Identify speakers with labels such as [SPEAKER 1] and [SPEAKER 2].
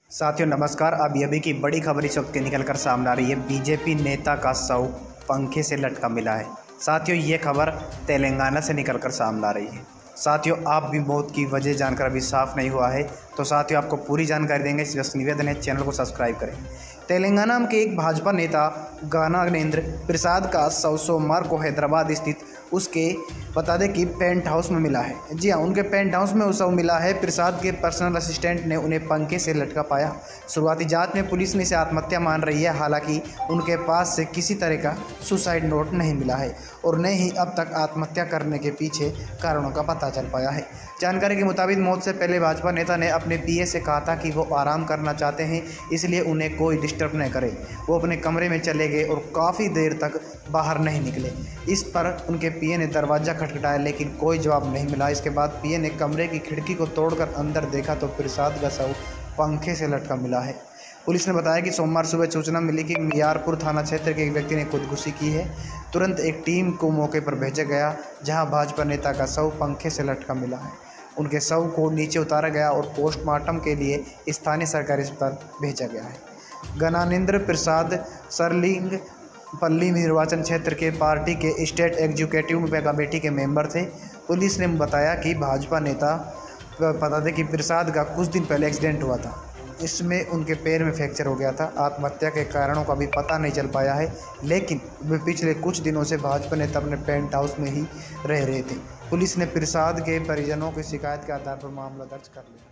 [SPEAKER 1] साथियों नमस्कार। अभी की बड़ी खबर इस वक्त निकल कर सामने आ रही है। बीजेपी नेता का शव पंखे से लटका मिला है। साथियों ये खबर तेलंगाना से निकल कर सामने आ रही है। साथियों आप भी मौत की वजह जानकर अभी साफ नहीं हुआ है, तो साथियों आपको पूरी जानकारी देंगे। इस निवेदन है चैनल को सब्सक्राइब करें। तेलंगाना के एक भाजपा नेता ज्ञानेंद्र प्रसाद का शव सोमवार को हैदराबाद स्थित उसके बता दें कि पेंट हाउस में मिला है। जी हाँ, उनके पेंट हाउस में शव मिला है। प्रसाद के पर्सनल असिस्टेंट ने उन्हें पंखे से लटका पाया। शुरुआती जांच में पुलिस ने इसे आत्महत्या मान रही है। हालांकि उनके पास से किसी तरह का सुसाइड नोट नहीं मिला है और न ही अब तक आत्महत्या करने के पीछे कारणों का पता चल पाया है। जानकारी के मुताबिक मौत से पहले भाजपा नेता ने अपने पीए से कहा था कि वो आराम करना चाहते हैं, इसलिए उन्हें कोई डिस्टर्ब न करे। वो अपने कमरे में चले गए और काफ़ी देर तक बाहर नहीं निकले। इस पर उनके पीए ने दरवाज़ा खटखटाया लेकिन कोई जवाब नहीं मिला। इसके बाद पीए ने कमरे की खिड़की को तोड़कर अंदर देखा तो प्रसाद का शव पंखे से लटका मिला है। पुलिस ने बताया कि सोमवार सुबह सूचना मिली कि मियारपुर थाना क्षेत्र के एक व्यक्ति ने खुदकुशी की है। तुरंत एक टीम को मौके पर भेजा गया, जहां भाजपा नेता का शव पंखे से लटका मिला है। उनके शव को नीचे उतारा गया और पोस्टमार्टम के लिए स्थानीय सरकारी अस्पताल भेजा गया है। ज्ञानेंद्र प्रसाद सरलिंग पल्ली निर्वाचन क्षेत्र के पार्टी के स्टेट एग्जीक्यूटिव कमेटी के मेंबर थे। पुलिस ने बताया कि भाजपा नेता बता दें कि प्रसाद का कुछ दिन पहले एक्सीडेंट हुआ था। इसमें उनके पैर में फ्रैक्चर हो गया था। आत्महत्या के कारणों का भी पता नहीं चल पाया है, लेकिन वे पिछले कुछ दिनों से भाजपा नेता अपने पेंट हाउस में ही रह रहे थे। पुलिस ने प्रसाद के परिजनों की शिकायत के आधार पर मामला दर्ज कर लिया।